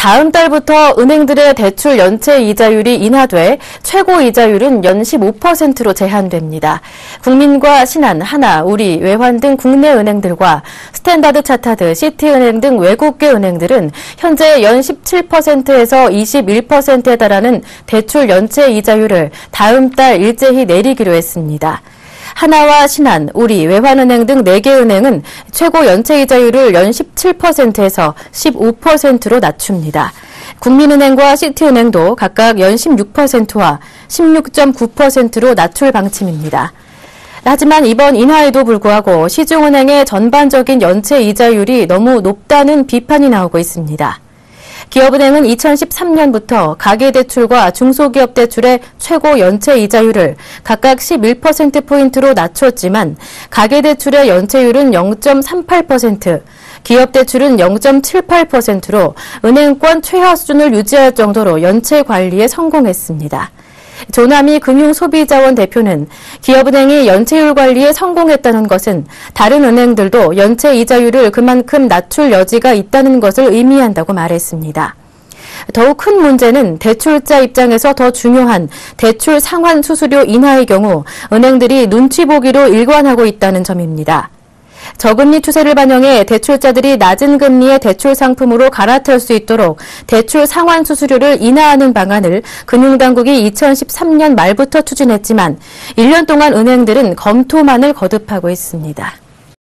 다음 달부터 은행들의 대출 연체 이자율이 인하돼 최고 이자율은 연 15%로 제한됩니다. 국민과 신한, 하나, 우리, 외환 등 국내 은행들과 스탠다드 차타드, 시티은행 등 외국계 은행들은 현재 연 17%에서 21%에 달하는 대출 연체 이자율을 다음 달 일제히 내리기로 했습니다. 하나와 신한, 우리, 외환은행 등 4개 은행은 최고 연체 이자율을 연 17%에서 15%로 낮춥니다. 국민은행과 시티은행도 각각 연 16%와 16.9%로 낮출 방침입니다. 하지만 이번 인하에도 불구하고 시중은행의 전반적인 연체 이자율이 너무 높다는 비판이 나오고 있습니다. 기업은행은 2013년부터 가계대출과 중소기업 대출의 최고 연체 이자율을 각각 11%포인트로 낮췄지만 가계대출의 연체율은 0.38%, 기업대출은 0.78%로 은행권 최하 수준을 유지할 정도로 연체 관리에 성공했습니다. 조남희 금융소비자원 대표는 기업은행이 연체율 관리에 성공했다는 것은 다른 은행들도 연체 이자율을 그만큼 낮출 여지가 있다는 것을 의미한다고 말했습니다. 더욱 큰 문제는 대출자 입장에서 더 중요한 대출 상환 수수료 인하의 경우 은행들이 눈치 보기로 일관하고 있다는 점입니다. 저금리 추세를 반영해 대출자들이 낮은 금리의 대출 상품으로 갈아탈 수 있도록 대출 상환 수수료를 인하하는 방안을 금융당국이 2013년 말부터 추진했지만 1년 동안 은행들은 검토만을 거듭하고 있습니다.